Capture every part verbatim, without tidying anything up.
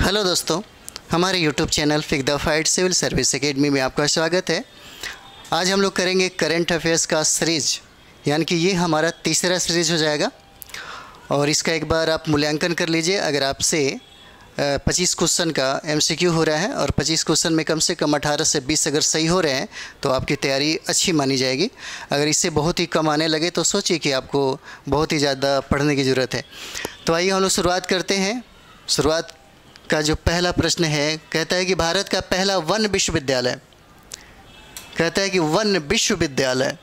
Hello दोस्तों, हमारे YouTube channel fix the fight civil service academy में आपका स्वागत है। आज हम लोग करेंगे करंट अफेयर्स का सीरीज, यानी कि ये हमारा तीसरा सीरीज हो जाएगा और इसका एक बार आप मूल्यांकन कर लीजिए। अगर आपसे पच्चीस क्वेश्चन का एमसीक्यू हो रहा है और पच्चीस क्वेश्चन में कम से कम अठारह से बीस अगर सही हो रहे हैं तो आपकी तैयारी अच्छी मानी जाएगी। अगर इससे बहुत ही कम आने लगे तो सोचिए कि आपको बहुत ही ज़्यादा पढ़ने की ज़रूरत है। तो आइए हम लोग शुरुआत करते हैं। शुरुआत का जो पहला प्रश्न है, कहता है कि भारत का पहला वन विश्वविद्यालय, कहता है कि वन विश्वविद्यालय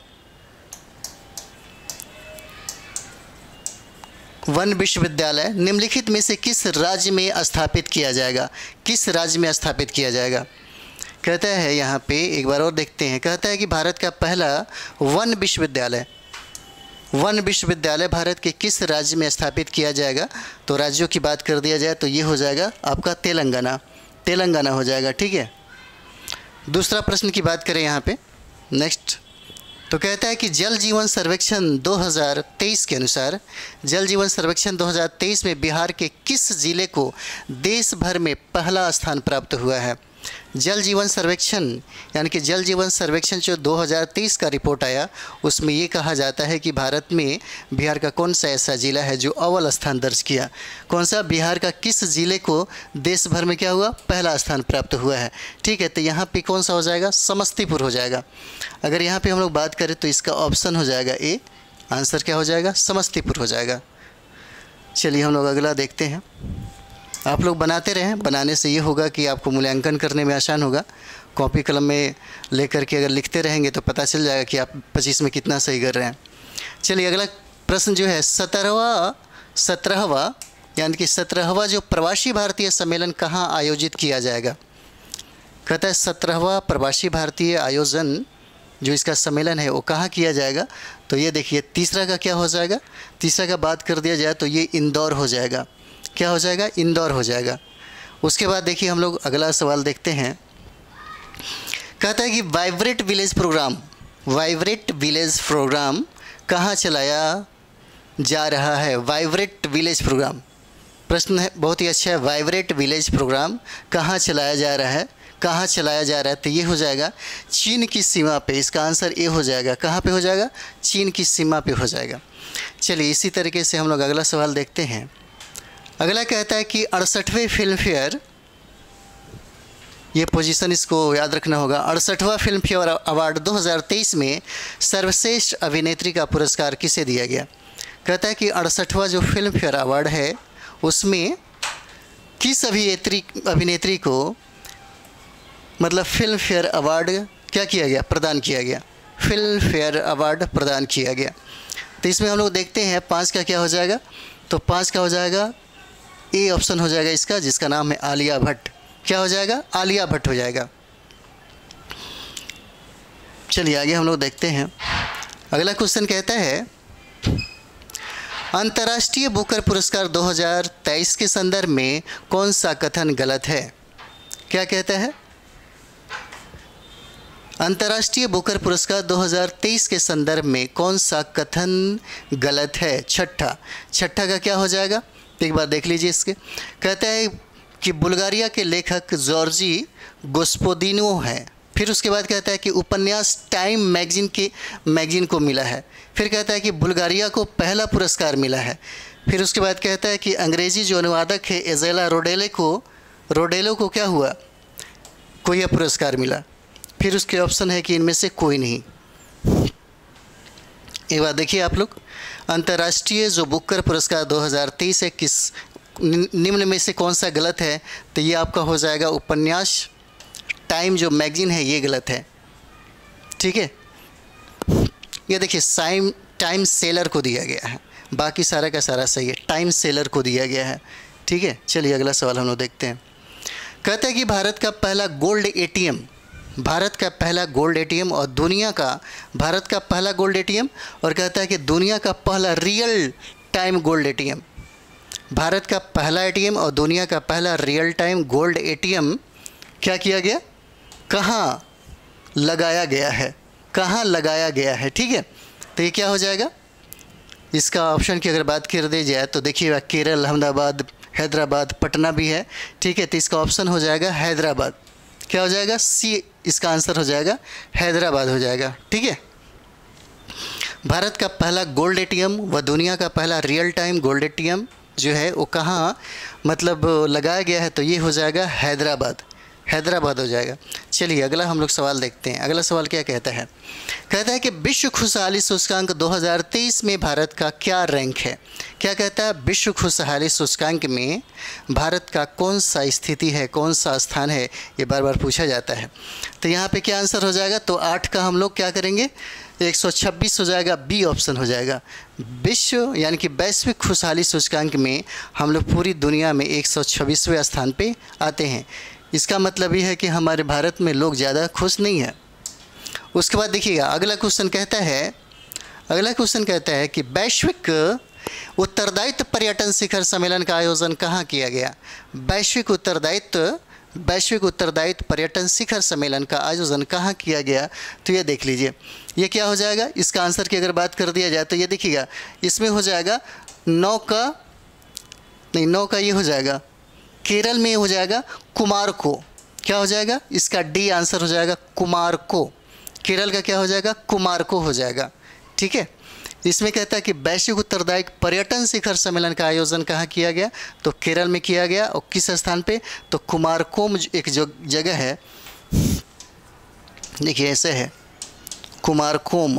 वन विश्वविद्यालय निम्नलिखित में से किस राज्य में स्थापित किया जाएगा? किस राज्य में स्थापित किया जाएगा? कहता है यहाँ पे एक बार और देखते हैं। कहता है कि भारत का पहला वन विश्वविद्यालय वन विश्वविद्यालय भारत के किस राज्य में स्थापित किया जाएगा? तो राज्यों की बात कर दिया जाए तो ये हो जाएगा आपका तेलंगाना तेलंगाना हो जाएगा। ठीक है। दूसरा प्रश्न की बात करें यहाँ पे, नेक्स्ट, तो कहता है कि जल जीवन सर्वेक्षण दो हज़ार तेईस के अनुसार जल जीवन सर्वेक्षण दो हज़ार तेईस में बिहार के किस जिले को देश भर में पहला स्थान प्राप्त हुआ है? जल जीवन सर्वेक्षण यानी कि जल जीवन सर्वेक्षण जो दो हज़ार तेईस का रिपोर्ट आया, उसमें ये कहा जाता है कि भारत में बिहार का कौन सा ऐसा ज़िला है जो अव्वल स्थान दर्ज किया? कौन सा? बिहार का किस ज़िले को देश भर में क्या हुआ? पहला स्थान प्राप्त हुआ है। ठीक है। तो यहाँ पे कौन सा हो जाएगा? समस्तीपुर हो जाएगा। अगर यहाँ पे हम लोग बात करें तो इसका ऑप्शन हो जाएगा ए, आंसर क्या हो जाएगा? समस्तीपुर हो जाएगा। चलिए हम लोग अगला देखते हैं। आप लोग बनाते रहें, बनाने से ये होगा कि आपको मूल्यांकन करने में आसान होगा। कॉपी कलम में लेकर के अगर लिखते रहेंगे तो पता चल जाएगा कि आप पच्चीस में कितना सही कर रहे हैं। चलिए अगला प्रश्न जो है, सत्रहवा सत्रहवा यानी कि सत्रहवा जो प्रवासी भारतीय सम्मेलन कहाँ आयोजित किया जाएगा? कहता है सत्रहवा प्रवासी भारतीय आयोजन जो इसका सम्मेलन है वो कहाँ किया जाएगा? तो ये देखिए, तीसरा का क्या हो जाएगा? तीसरा का बात कर दिया जाए तो ये इंदौर हो जाएगा। क्या हो जाएगा? इंदौर हो जाएगा। उसके बाद देखिए हम लोग अगला सवाल देखते हैं। कहता है कि vibrate village programme vibrate village programme कहाँ चलाया जा रहा है? वाइब्रेट विलेज प्रोग्राम प्रश्न है, बहुत ही अच्छा है। वाइब्रेट विलेज प्रोग्राम कहाँ चलाया जा रहा है? कहाँ चलाया जा रहा है? तो ये हो जाएगा चीन की सीमा पे। इसका आंसर ए हो जाएगा। कहाँ पे हो जाएगा? चीन की सीमा पे हो जाएगा। चलिए इसी तरीके से हम लोग अगला सवाल देखते हैं। अगला कहता है कि अड़सठवें फिल्म फेयर, ये पोजीशन इसको याद रखना होगा, अड़सठवां फिल्म फेयर अवार्ड दो हज़ार तेईस में सर्वश्रेष्ठ अभिनेत्री का पुरस्कार किसे दिया गया? कहता है कि अड़सठवां जो फिल्म फेयर अवार्ड है उसमें किस अभिनेत्री अभिनेत्री को मतलब फिल्म फेयर अवार्ड क्या किया गया? प्रदान किया गया। फिल्म फेयर अवार्ड प्रदान किया गया। तो इसमें हम लोग देखते हैं पाँच का क्या हो जाएगा? तो पाँच का हो जाएगा ए ऑप्शन हो जाएगा इसका, जिसका नाम है आलिया भट्ट। क्या हो जाएगा? आलिया भट्ट हो जाएगा। चलिए आगे हम लोग देखते हैं। अगला क्वेश्चन कहता है, अंतर्राष्ट्रीय बुकर पुरस्कार दो हज़ार तेईस के संदर्भ में कौन सा कथन गलत है? क्या कहता है? अंतर्राष्ट्रीय बुकर पुरस्कार दो हज़ार तेईस के संदर्भ में कौन सा कथन गलत है? छठा छठा का क्या हो जाएगा? एक बार देख लीजिए इसके। कहता है कि बुल्गारिया के लेखक जॉर्जी गोस्पोदिनो हैं। फिर उसके बाद कहता है कि उपन्यास टाइम मैगजीन के मैगजीन को मिला है। फिर कहता है कि बुल्गारिया को पहला पुरस्कार मिला है। फिर उसके बाद कहता है कि अंग्रेज़ी जो अनुवादक है एजेला रोडेले को रोडेलो को क्या हुआ? कोई यह पुरस्कार मिला। फिर उसके ऑप्शन है कि इनमें से कोई नहीं। एक बार देखिए आप लोग, अंतर्राष्ट्रीय जो बुकर पुरस्कार दो हज़ार तेईस है किस निम्न में से कौन सा गलत है? तो ये आपका हो जाएगा उपन्यास टाइम जो मैगजीन है ये गलत है। ठीक है। ये देखिए साइम टाइम सेलर को दिया गया है, बाकी सारा का सारा सही है। टाइम सेलर को दिया गया है। ठीक है। चलिए अगला सवाल हम लोग देखते हैं। कहते हैं कि भारत का पहला गोल्ड एटीएम भारत का पहला गोल्ड एटीएम और दुनिया का भारत का पहला गोल्ड एटीएम और कहता है कि दुनिया का पहला रियल टाइम गोल्ड एटीएम भारत का पहला एटीएम और दुनिया का पहला रियल टाइम गोल्ड एटीएम क्या किया गया? कहाँ लगाया गया है? कहाँ लगाया गया है? ठीक है। तो ये क्या हो जाएगा? इसका ऑप्शन की अगर बात कर दी जाए तो देखिएगा केरल, अहमदाबाद, हैदराबाद, पटना भी है, ठीक है। तो इसका ऑप्शन हो जाएगा हैदराबाद। क्या हो जाएगा? सी इसका आंसर हो जाएगा, हैदराबाद हो जाएगा, ठीक है। भारत का पहला गोल्ड एटीएम व दुनिया का पहला रियल टाइम गोल्ड एटीएम जो है वो कहाँ मतलब लगाया गया है? तो ये हो जाएगा हैदराबाद, हैदराबाद हो जाएगा। चलिए अगला हम लोग सवाल देखते हैं। अगला सवाल क्या कहता है? कहता है कि विश्व खुशहाली सूचकांक दो हज़ार तेईस में भारत का क्या रैंक है? क्या कहता है? विश्व खुशहाली सूचकांक में भारत का कौन सा स्थिति है, कौन सा स्थान है, ये बार बार पूछा जाता है। तो यहाँ पे क्या आंसर हो जाएगा? तो आठ का हम लोग क्या करेंगे? एक सौ छब्बीस हो जाएगा, बी ऑप्शन हो जाएगा। विश्व यानी कि वैश्विक खुशहाली सूचकांक में हम लोग पूरी दुनिया में एक सौ छब्बीसवें स्थान पे आते हैं। इसका मतलब ये है कि हमारे भारत में लोग ज़्यादा खुश नहीं है। उसके बाद देखिएगा अगला क्वेश्चन कहता है अगला क्वेश्चन कहता है कि वैश्विक उत्तरदायित्व पर्यटन शिखर सम्मेलन का आयोजन कहाँ किया गया? वैश्विक उत्तरदायित्व वैश्विक उत्तरदायित्व पर्यटन शिखर सम्मेलन का आयोजन कहाँ किया गया? तो ये देख लीजिए, ये क्या हो जाएगा? इसका आंसर की अगर बात कर दिया जाए तो ये देखिएगा, इसमें हो जाएगा नौ का नहीं नौ का ये हो जाएगा केरल में हो जाएगा कुमारको। क्या हो जाएगा? इसका डी आंसर हो जाएगा कुमारको। केरल का क्या हो जाएगा? कुमारको हो जाएगा, ठीक है। इसमें कहता है कि वैश्विक उत्तरदायित्व पर्यटन शिखर सम्मेलन का आयोजन कहाँ किया गया? तो केरल में किया गया। और किस स्थान पे? तो कुमारकोम एक जो जगह है, देखिए ऐसे है, कुमारकोम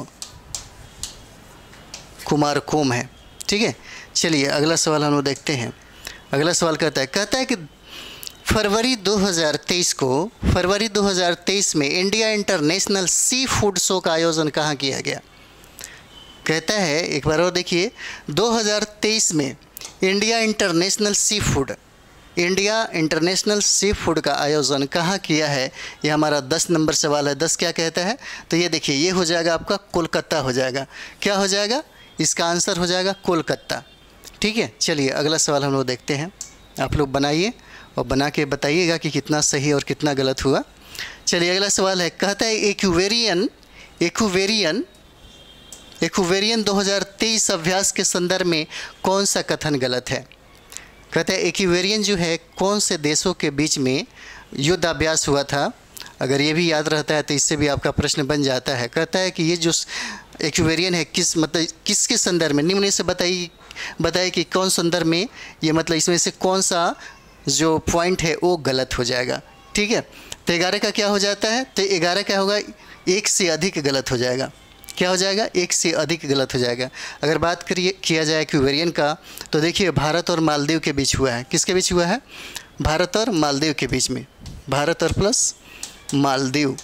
कुमारकोम है, ठीक है। चलिए अगला सवाल हम लोग देखते हैं। अगला सवाल कहता है कहता है कि फरवरी दो हज़ार तेईस को फरवरी दो हज़ार तेईस में India international sea food show का आयोजन कहाँ किया गया? कहता है एक बार और देखिए, दो हज़ार तेईस में India international sea food India international sea food का आयोजन कहाँ किया है? ये हमारा दस नंबर सवाल है। दस क्या कहता है? तो ये देखिए, ये हो जाएगा आपका कोलकाता हो जाएगा। क्या हो जाएगा? इसका आंसर हो जाएगा कोलकाता, ठीक है। चलिए अगला सवाल हम लोग देखते हैं। आप लोग बनाइए और बना के बताइएगा कि कितना सही और कितना गलत हुआ। चलिए अगला सवाल है, कहता है एक्यूवेरियन एक्यूवेरियन एक्यूवेरियन दो हज़ार तेईस अभ्यास के संदर्भ में कौन सा कथन गलत है? कहता है एक्यूवेरियन जो है कौन से देशों के बीच में युद्ध अभ्यास हुआ था? अगर ये भी याद रहता है तो इससे भी आपका प्रश्न बन जाता है। कहता है कि ये जो एक्यूवेरियन है किस मतलब किसके संदर्भ में, निम्न से बताइए बताइए कि कौन संदर्भ में, ये मतलब इसमें से कौन सा जो पॉइंट है वो गलत हो जाएगा, ठीक है। तो ग्यारह का क्या हो जाता है? तो ग्यारह क्या होगा? एक से अधिक गलत हो जाएगा। क्या हो जाएगा? एक से अधिक गलत हो जाएगा। अगर बात करिए किया जाए एक्यूवेरियन का, तो देखिए भारत और मालदीव के बीच हुआ है। किसके बीच हुआ है? भारत और मालदीव के बीच में, भारत और प्लस मालदीव,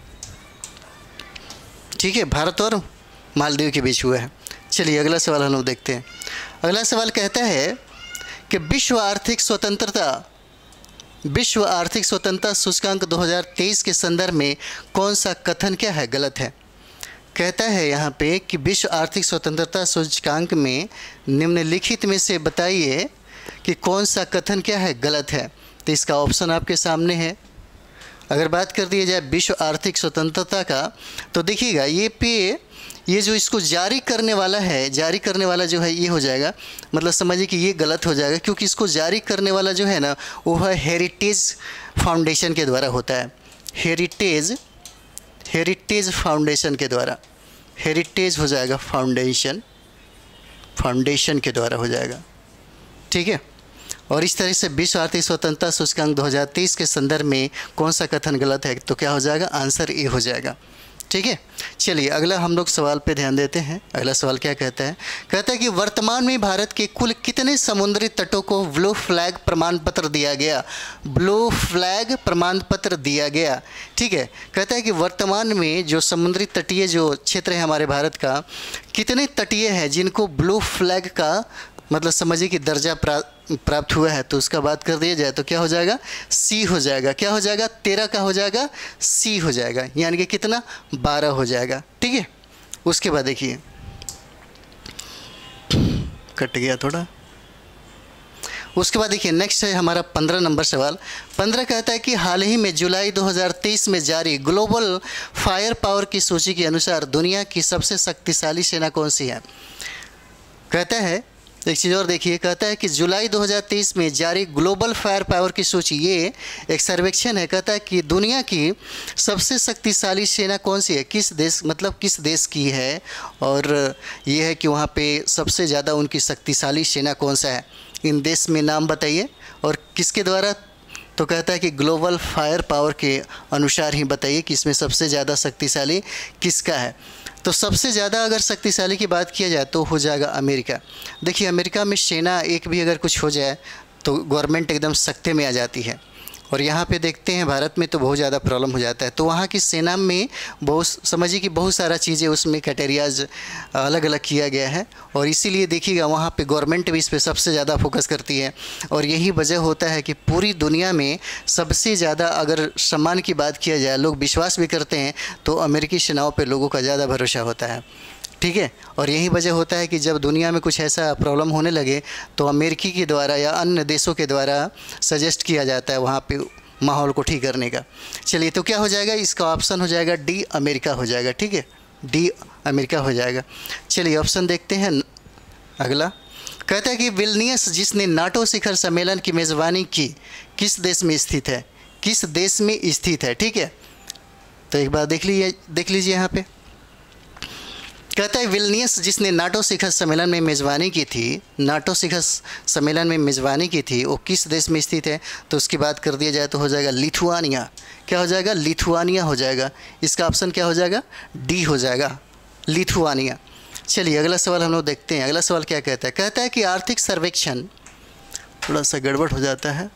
ठीक है, भारत और मालदीव के बीच हुआ है। चलिए अगला सवाल हम लोग देखते हैं। अगला सवाल कहता है कि विश्व आर्थिक स्वतंत्रता विश्व आर्थिक स्वतंत्रता सूचकांक दो हज़ार तेईस के संदर्भ में कौन सा कथन क्या है गलत है? कहता है यहाँ पे कि विश्व आर्थिक स्वतंत्रता सूचकांक में निम्नलिखित में से बताइए कि कौन सा कथन क्या है गलत है। तो इसका ऑप्शन आपके सामने है। अगर बात कर दी जाए विश्व आर्थिक स्वतंत्रता का, तो देखिएगा ये पे ये जो इसको जारी करने वाला है जारी करने वाला जो है ये हो जाएगा, मतलब समझिए कि ये गलत हो जाएगा, क्योंकि इसको जारी करने वाला जो है ना वो है हेरिटेज फाउंडेशन के द्वारा होता है। हेरिटेज हेरिटेज फाउंडेशन के द्वारा हेरिटेज हो जाएगा फाउंडेशन फाउंडेशन के द्वारा हो जाएगा, ठीक है। और इस तरह से विश्व आर्थिक स्वतंत्रता सूचकांक दो हज़ार तेईस के संदर्भ में कौन सा कथन गलत है? तो क्या हो जाएगा? आंसर ए हो जाएगा, ठीक है। चलिए अगला हम लोग सवाल पे ध्यान देते हैं। अगला सवाल क्या कहता है? कहता है कि वर्तमान में भारत के कुल कितने समुद्री तटों को ब्लू फ्लैग प्रमाण पत्र दिया गया? ब्लू फ्लैग प्रमाण पत्र दिया गया, ठीक है। कहता है कि वर्तमान में जो समुद्री तटीय जो क्षेत्र है हमारे भारत का, कितने तटीय है जिनको ब्लू फ्लैग का मतलब समझिए कि दर्जा प्राप्त हुआ है? तो उसका बात कर दिया जाए तो क्या हो जाएगा? सी हो जाएगा। क्या हो जाएगा? तेरह का हो जाएगा, सी हो जाएगा, यानी कि कितना? बारह हो जाएगा, ठीक है। उसके बाद देखिए कट गया थोड़ा। उसके बाद देखिए नेक्स्ट है हमारा पंद्रह नंबर सवाल। पंद्रह कहता है कि हाल ही में जुलाई दो हज़ार तेईस में जारी ग्लोबल फायर पावर की सूची के अनुसार दुनिया की सबसे शक्तिशाली सेना कौन सी है? कहता है एक चीज़ और देखिए, कहता है कि जुलाई दो हज़ार तेईस में जारी ग्लोबल फायर पावर की सूची, ये एक सर्वेक्षण है, कहता है कि दुनिया की सबसे शक्तिशाली सेना कौन सी है, किस देश, मतलब किस देश की है, और ये है कि वहाँ पे सबसे ज़्यादा उनकी शक्तिशाली सेना कौन सा है, इन देश में नाम बताइए, और किसके द्वारा, तो कहता है कि ग्लोबल फायर पावर के अनुसार ही बताइए कि इसमें सबसे ज़्यादा शक्तिशाली किसका है। तो सबसे ज़्यादा अगर शक्तिशाली की बात किया जाए तो हो जाएगा अमेरिका। देखिए अमेरिका में सेना एक भी अगर कुछ हो जाए तो गवर्नमेंट एकदम सख्ते में आ जाती है, और यहाँ पे देखते हैं भारत में तो बहुत ज़्यादा प्रॉब्लम हो जाता है। तो वहाँ की सेना में बहुत, समझिए कि बहुत सारा चीज़ें उसमें क्राइटेरियाज अलग अलग किया गया है, और इसीलिए देखिएगा वहाँ पे गवर्नमेंट भी इस पर सबसे ज़्यादा फोकस करती है। और यही वजह होता है कि पूरी दुनिया में सबसे ज़्यादा अगर सम्मान की बात किया जाए, लोग विश्वास भी करते हैं, तो अमेरिकी सेनाओं पर लोगों का ज़्यादा भरोसा होता है, ठीक है। और यही वजह होता है कि जब दुनिया में कुछ ऐसा प्रॉब्लम होने लगे तो अमेरिकी के द्वारा या अन्य देशों के द्वारा सजेस्ट किया जाता है वहाँ पे माहौल को ठीक करने का। चलिए, तो क्या हो जाएगा, इसका ऑप्शन हो जाएगा डी, अमेरिका हो जाएगा, ठीक है, डी अमेरिका हो जाएगा। चलिए ऑप्शन देखते हैं अगला। कहता है कि विल्नियस, जिसने नाटो शिखर सम्मेलन की मेज़बानी की, किस देश में स्थित है, किस देश में स्थित है, ठीक है। तो एक बार देख लीजिए देख लीजिए यहाँ पे कहता है विल्नियस, जिसने नाटो शिखर सम्मेलन में मेज़बानी की थी, नाटो शिखर सम्मेलन में मेज़बानी की थी, वो किस देश में स्थित है, तो उसकी बात कर दिया जाए तो हो जाएगा लिथुआनिया। क्या हो जाएगा, लिथुआनिया हो जाएगा। इसका ऑप्शन क्या हो जाएगा, डी हो जाएगा, लिथुआनिया। चलिए अगला सवाल हम लोग देखते हैं। अगला सवाल क्या कहता है, कहता है कि आर्थिक सर्वेक्षण, थोड़ा सा गड़बड़ हो जाता है,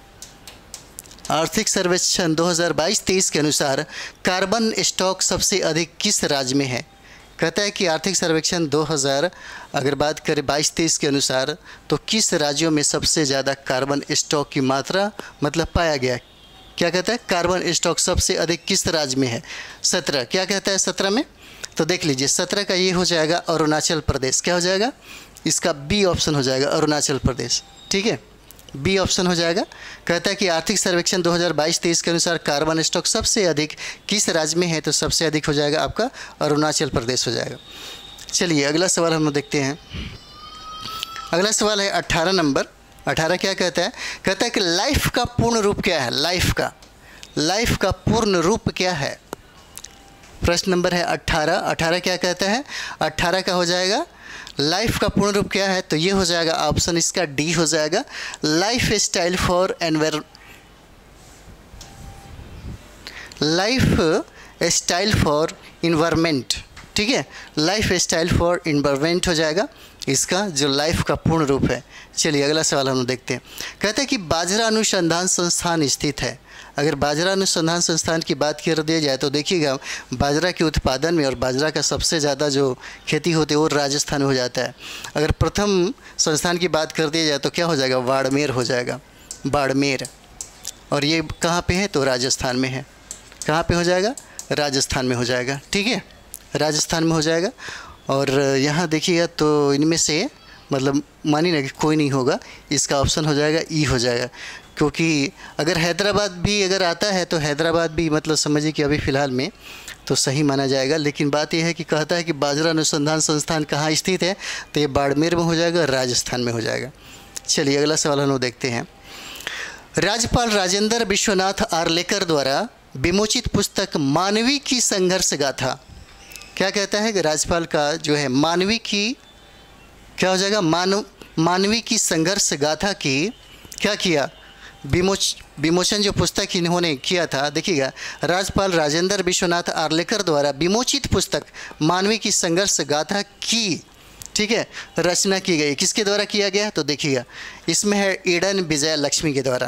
आर्थिक सर्वेक्षण दो हज़ार बाईस तेईस के अनुसार कार्बन स्टॉक सबसे अधिक किस राज्य में है। कहता है कि आर्थिक सर्वेक्षण दो हज़ार अगर बात करें बाईस तेईस के अनुसार, तो किस राज्यों में सबसे ज़्यादा कार्बन स्टॉक की मात्रा मतलब पाया गया। क्या कहता है, कार्बन स्टॉक सबसे अधिक किस राज्य में है, सत्रह। क्या कहता है सत्रह में, तो देख लीजिए सत्रह का ये हो जाएगा अरुणाचल प्रदेश। क्या हो जाएगा, इसका बी ऑप्शन हो जाएगा, अरुणाचल प्रदेश, ठीक है, बी ऑप्शन हो जाएगा। कहता है कि आर्थिक सर्वेक्षण दो हज़ार बाईस तेईस के अनुसार कार्बन स्टॉक सबसे अधिक किस राज्य में है, तो सबसे अधिक हो जाएगा आपका अरुणाचल प्रदेश हो जाएगा। चलिए अगला सवाल हम लोग देखते हैं। अगला सवाल है अट्ठारह नंबर। अठारह क्या कहता है, कहता है कि लाइफ का पूर्ण रूप क्या है, लाइफ का लाइफ का पूर्ण रूप क्या है। प्रश्न नंबर है अट्ठारह। अठारह क्या कहता है, अट्ठारह का हो जाएगा लाइफ का पूर्ण रूप क्या है, तो ये हो जाएगा ऑप्शन इसका डी हो जाएगा, life style for enviro life style for environment, ठीक है, लाइफ स्टाइल फॉर इन्वायरमेंट हो जाएगा इसका जो लाइफ का पूर्ण रूप है। चलिए अगला सवाल हम लोग देखते हैं। कहते हैं कि बाजरा अनुसंधान संस्थान स्थित है। अगर बाजरा अनुसंधान संस्थान की बात कर दिया जाए तो देखिएगा बाजरा के उत्पादन में और बाजरा का सबसे ज़्यादा जो खेती होती है वो राजस्थान में हो जाता है। अगर प्रथम संस्थान की बात कर दिया जाए तो क्या हो जाएगा, बाड़मेर हो जाएगा, बाड़मेर। और ये कहाँ पे है, तो राजस्थान में है। कहाँ पे हो जाएगा, राजस्थान में हो जाएगा, ठीक है, राजस्थान में हो जाएगा। और यहाँ देखिएगा तो इनमें से मतलब मानी ना कि कोई नहीं होगा, इसका ऑप्शन हो जाएगा ई हो जाएगा। क्योंकि अगर हैदराबाद भी अगर आता है तो हैदराबाद भी मतलब समझिए कि अभी फ़िलहाल में तो सही माना जाएगा। लेकिन बात यह है कि कहता है कि बाजरा अनुसंधान संस्थान कहाँ स्थित है, तो ये बाड़मेर में हो जाएगा, राजस्थान में हो जाएगा। चलिए अगला सवाल हम लोग देखते हैं। राज्यपाल राजेंद्र विश्वनाथ आर्लेकर द्वारा विमोचित पुस्तक मानवी की संघर्ष गाथा, क्या कहता है कि राज्यपाल का जो है मानवी की क्या हो जाएगा, मानव मानवी की संघर्ष गाथा की क्या किया, विमोच विमोचन जो पुस्तक इन्होंने किया था। देखिएगा राज्यपाल राजेंद्र विश्वनाथ आर्लेकर द्वारा विमोचित पुस्तक मानवी की संघर्ष गाथा की, ठीक है, रचना की गई, किसके द्वारा किया गया, तो देखिएगा इसमें है एडन विजय लक्ष्मी के द्वारा।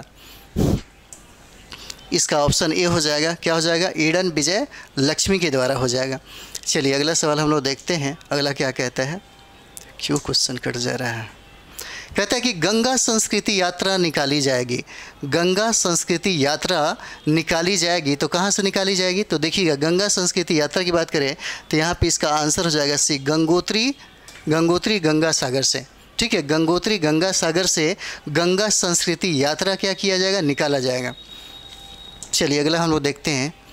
इसका ऑप्शन ए हो जाएगा, क्या हो जाएगा, एडन विजय लक्ष्मी के द्वारा हो जाएगा। चलिए अगला सवाल हम लोग देखते हैं। अगला क्या कहता है, क्यों क्वेश्चन कट जा रहा है। कहता है कि गंगा संस्कृति यात्रा निकाली जाएगी, गंगा संस्कृति यात्रा निकाली जाएगी, तो कहाँ से निकाली जाएगी, तो देखिएगा गंगा संस्कृति यात्रा की बात करें तो यहाँ पे इसका आंसर हो जाएगा सी, गंगोत्री गंगोत्री गंगा सागर से, ठीक है, गंगोत्री गंगा सागर से गंगा संस्कृति यात्रा क्या किया जाएगा, निकाला जाएगा। चलिए अगला हम लोग देखते हैं।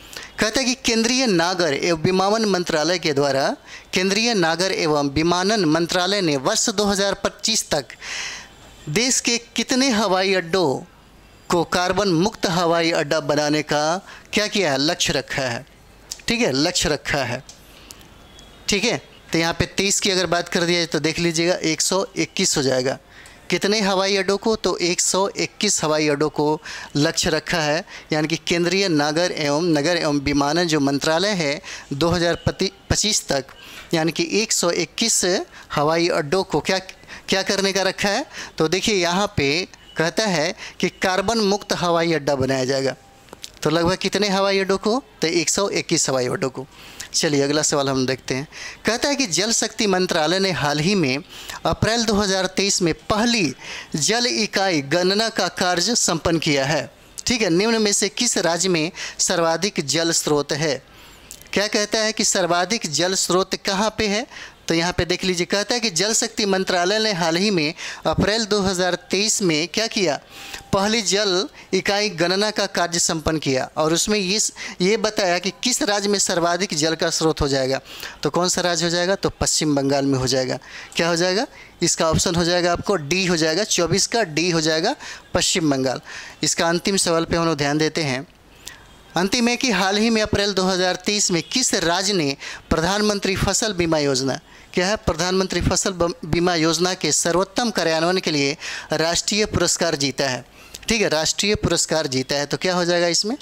कहता है कि केंद्रीय नागर एवं विमानन मंत्रालय के द्वारा केंद्रीय नागर एवं विमानन मंत्रालय ने वर्ष दो हज़ार पच्चीस तक देश के कितने हवाई अड्डों को कार्बन मुक्त हवाई अड्डा बनाने का क्या किया है, लक्ष्य रखा है। ठीक है, लक्ष्य रखा है। ठीक है, तो यहाँ पे तेईस की अगर बात कर दिया जाए तो देख लीजिएगा एक सौ इक्कीस हो जाएगा। कितने हवाई अड्डों को, तो एक सौ इक्कीस हवाई अड्डों को लक्ष्य रखा है। यानी कि केंद्रीय नागर एवं नगर एवं विमानन जो मंत्रालय है दो हज़ार पच्चीस तक यानी कि एक सौ इक्कीस हवाई अड्डों को क्या क्या करने का रखा है। तो देखिए यहाँ पे कहता है कि कार्बन मुक्त हवाई अड्डा बनाया जाएगा। तो लगभग कितने हवाई अड्डों को, तो एक सौ इक्कीस हवाई अड्डों को। चलिए अगला सवाल हम देखते हैं। कहता है कि जल शक्ति मंत्रालय ने हाल ही में अप्रैल दो हज़ार तेईस में पहली जल इकाई गणना का कार्य संपन्न किया है। ठीक है, निम्न में से किस राज्य में सर्वाधिक जल स्रोत है। क्या कहता है कि सर्वाधिक जल स्रोत कहाँ पे है, तो यहाँ पे देख लीजिए। कहता है कि जल शक्ति मंत्रालय ने हाल ही में अप्रैल दो हज़ार तेईस में क्या किया, पहली जल इकाई गणना का कार्य संपन्न किया और उसमें ये ये बताया कि किस राज्य में सर्वाधिक जल का स्रोत हो जाएगा। तो कौन सा राज्य हो जाएगा, तो पश्चिम बंगाल में हो जाएगा। क्या हो जाएगा, इसका ऑप्शन हो जाएगा आपको डी हो जाएगा, चौबीस का डी हो जाएगा, पश्चिम बंगाल। इसका अंतिम सवाल पर हम लोग ध्यान देते हैं। अंतिम है कि हाल ही में अप्रैल दो हज़ार तेईस में किस राज्य ने प्रधानमंत्री फसल बीमा योजना, क्या है, प्रधानमंत्री फसल बीमा योजना के सर्वोत्तम कार्यान्वयन के लिए राष्ट्रीय पुरस्कार जीता है। ठीक है, राष्ट्रीय पुरस्कार जीता है। तो क्या हो जाएगा इसमें,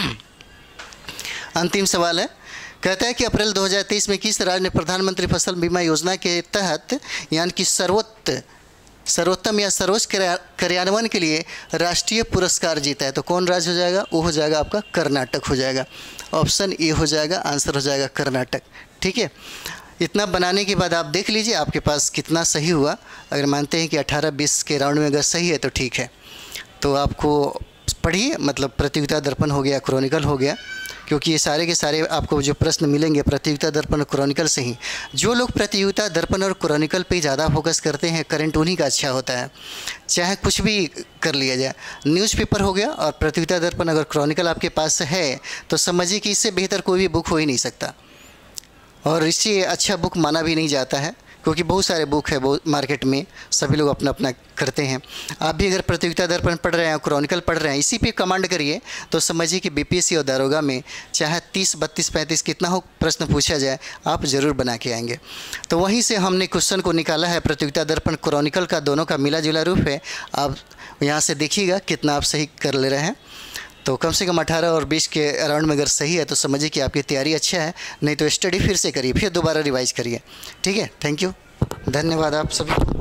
अंतिम सवाल है। कहता है कि अप्रैल दो हज़ार तेईस में किस राज्य ने प्रधानमंत्री फसल बीमा योजना के तहत यानी कि सर्वोत्त सर्वोत्तम या सर्वोच्च कार्यान्वयन के लिए राष्ट्रीय पुरस्कार जीता है। तो कौन राज्य हो जाएगा, वो हो जाएगा आपका कर्नाटक हो जाएगा। ऑप्शन ए हो जाएगा, आंसर हो जाएगा कर्नाटक। ठीक है, इतना बनाने के बाद आप देख लीजिए आपके पास कितना सही हुआ। अगर मानते हैं कि अठारह बीस के राउंड में अगर सही है तो ठीक है, तो आपको पढ़िए, मतलब प्रतियोगिता दर्पण हो गया, क्रॉनिकल हो गया, क्योंकि ये सारे के सारे आपको जो प्रश्न मिलेंगे प्रतियोगिता दर्पण और क्रॉनिकल से ही। जो लोग प्रतियोगिता दर्पण और क्रॉनिकल पे ज़्यादा फोकस करते हैं, करंट उन्हीं का अच्छा होता है, चाहे कुछ भी कर लिया जाए। न्यूज़पेपर हो गया और प्रतियोगिता दर्पण अगर क्रॉनिकल आपके पास है तो समझिए कि इससे बेहतर कोई भी बुक हो ही नहीं सकता, और इससे अच्छा बुक माना भी नहीं जाता है, क्योंकि बहुत सारे बुक है बहुत मार्केट में, सभी लोग अपना अपना करते हैं। आप भी अगर प्रतियोगिता दर्पण पढ़ रहे हैं, क्रॉनिकल पढ़ रहे हैं, इसी पे कमांड करिए तो समझिए कि बीपीएससी और दारोगा में चाहे तीस बत्तीस पैंतीस कितना हो प्रश्न पूछा जाए, आप ज़रूर बना के आएंगे। तो वहीं से हमने क्वेश्चन को निकाला है। प्रतियोगिता दर्पण क्रॉनिकल का दोनों का मिला जुला रूप है। आप यहाँ से देखिएगा कितना आप सही कर ले रहे हैं। तो कम से कम अठारह और बीस के अराउंड में अगर सही है तो समझिए कि आपकी तैयारी अच्छा है, नहीं तो स्टडी फिर से करिए, फिर दोबारा रिवाइज करिए। ठीक है, थैंक यू, धन्यवाद आप सभी को।